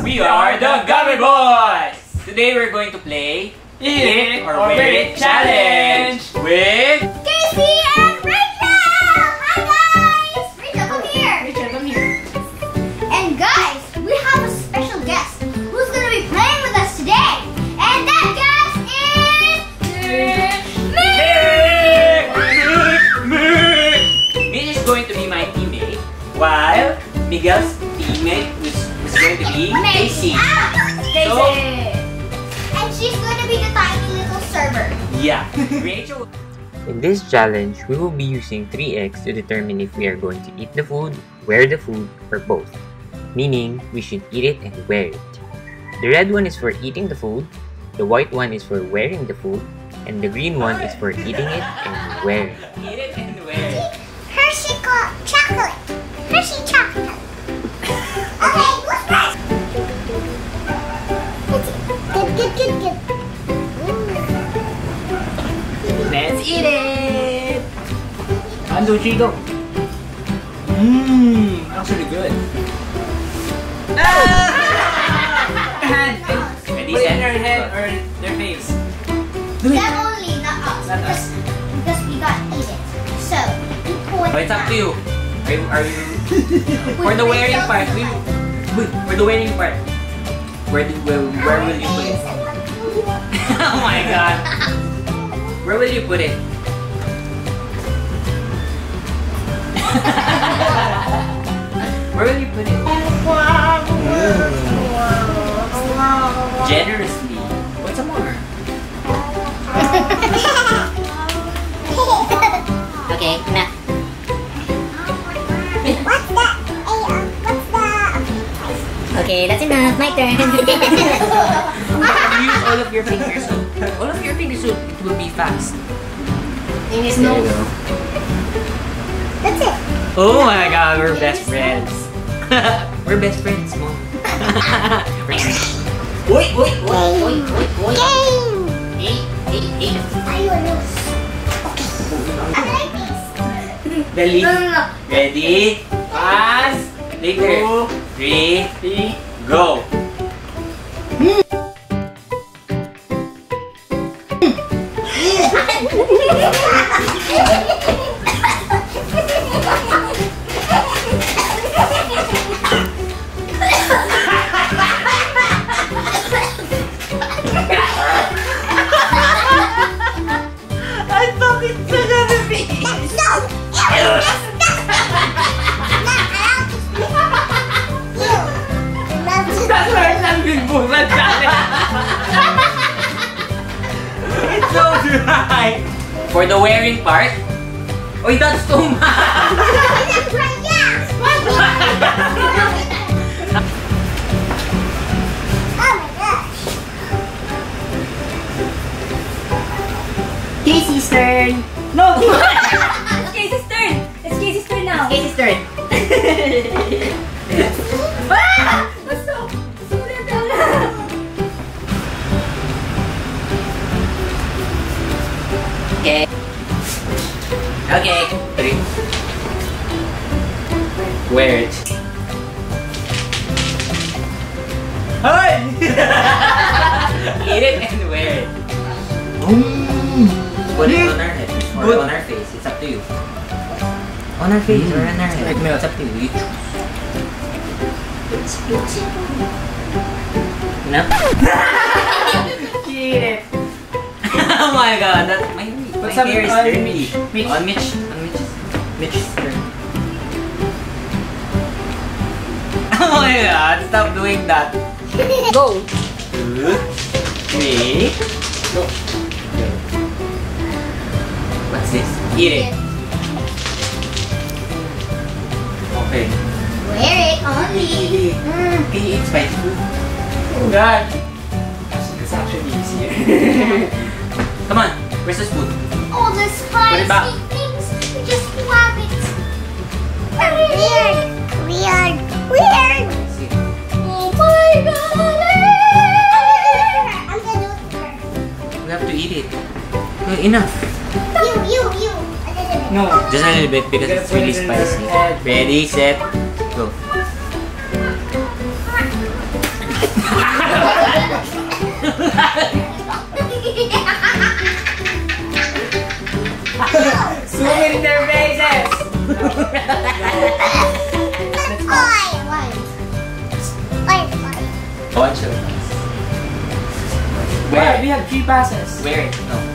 We are the Gummy Boys! Today we're going to play Eat It or Wear It Challenge with Casey and Rachel! Hi guys! Rachel, come here! Rachel, come here. And guys, we have a special guest who's going to be playing with us today. And that guest is... Mitch is going to be my teammate, while Miguel's teammate is going to be Casey. And she's going to be the tiny little server. Yeah, Rachel. In this challenge, we will be using 3x to determine if we are going to eat the food, wear the food, or both. Meaning, we should eat it and wear it. The red one is for eating the food, the white one is for wearing the food, and the green one is for eating it and wearing it. Eat it and wear it. Hershey chocolate. Hershey chocolate. Okay, what's that? Good. Let's eat it! 1, 2, 3, go! Actually good. Hand! Ready, Put it in set, their head go. or their face. Them only, not us. Not us. Because we got eat it. So, you point But it's up to you. Are you for the With wearing Rachel part? For the wearing part, where will you put it? Oh my god! Where will you put it? Where will you put it? Generously. What's some more? Okay, na. What's that? Okay, that's enough. My turn. You use all of your fingers. All of your fingers, so it will be fast. There's There no. you go. That's it. Oh my god, we're best friends. We're best friends, mom. Wait. Wait. Game! Hey. Ayun. I like this. Dali. No. Ready? Pass. Later. 3, go. I thought it's gonna be. That's why it's not big boom. Let's It's so dry. For the wearing part. Oh, that's too much. Casey's turn. No! It's Casey's turn. It's Casey's turn now. It's Casey's turn. Okay. Okay. 3. Wear it. Hi! Eat it and wear it. Put it on our head or Good. on our face. It's up to you. On our face or on our head. Like milk. It's up to you. You choose. Enough? Eat it. Oh my god, that my some hair is on dirty. Mitch. Mitch. On Mitch's turn. Oh my god, stop doing that. Go. 2, 3, go. What's this? Eat it. Okay. Wear it only. Can you eat spicy food? Oh god. It's actually easier. Come on, where's the spoon? All the Put it back. spicy things. We just love it. Weird. See. Oh my god. I'm gonna do it for her. We have to eat it. No, enough. You. No. Just a little bit because it's really spicy. Ready, set, go. Zoom in their faces! One shot. Where? We have 3 passes. Wear it. No.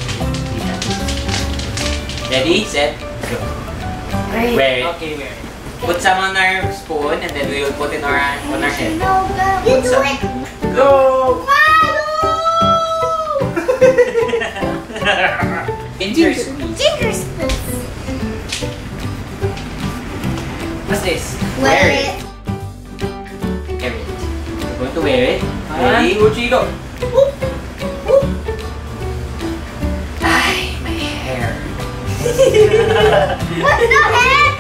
Ready, set, go. Wear it. Okay, wear it. Put some on our spoon and then we will put it on our head. You do it. Go! Ginger squeeze. Ginger spoons. What's this? Wear it. Wear it. We're going to wear it. Ready? 1, 2, 3, go! Ay, my hair. What's the head?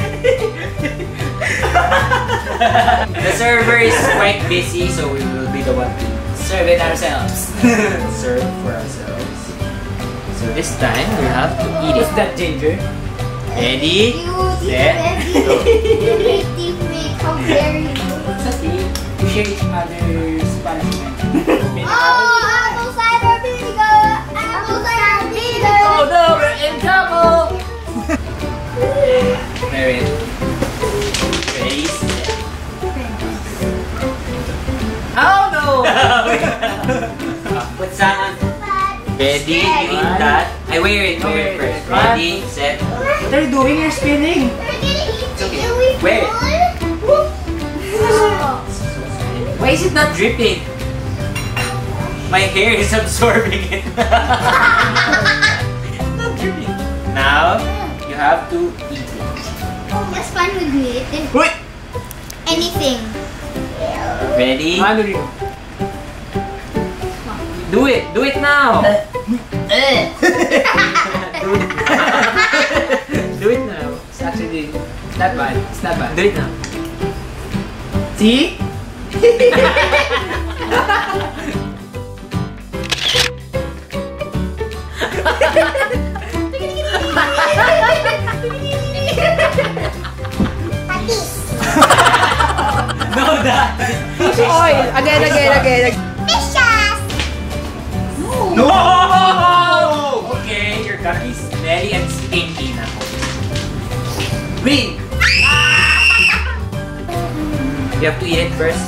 The server is quite busy, so we will be the one to Serve it ourselves. serve for ourselves. So this time we have to eat What's it. that, Ginger? Ready? Set, go. How very good. What's that? We share each other's punishment. Oh, apple cider vinegar! Apple cider vinegar! Oh no, we're in trouble! Wear it. Ready? Set. Oh no! Put some on. Ready? You eat that. I wear it. Wear it first. Ready? Set. What are you doing? You're spinning! It's okay. Wear it. Why is it not dripping? My hair is absorbing it. Not dripping. Now, you have to eat it. That's fine with me. Wait! Anything. Ready? 1, 2, 3, go. Do it. Do it now. Do it now. It's actually not bad. It's not bad. Do it now. See? No, that. Fish oil! Again. Fishes! No! Okay, you're gonna be smelly and stinky now. Win! You have to eat it first.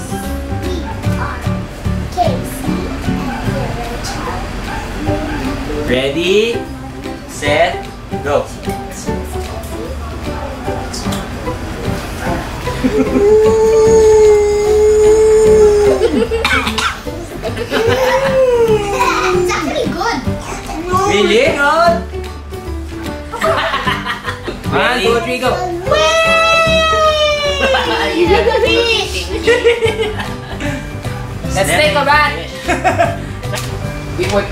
Ready, set, go. It's actually good. Really? One, two, three, go! Let's take a bath! We put...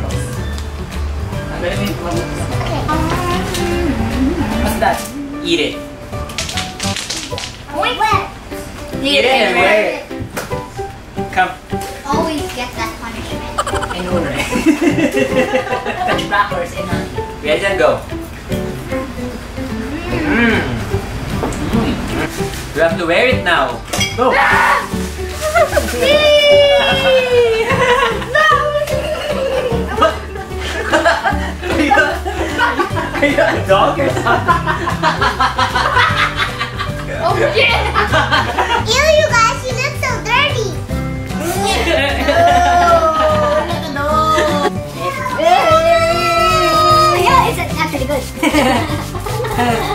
What's that? Eat it. Eat it and wear it. Come. Always get that punishment. I know, right? Touch backwards and on. Ready and go. You have to wear it now. Go! Are you a dog or something? Oh shit! Ew, you guys, you look so dirty. No. Yeah, it's actually good.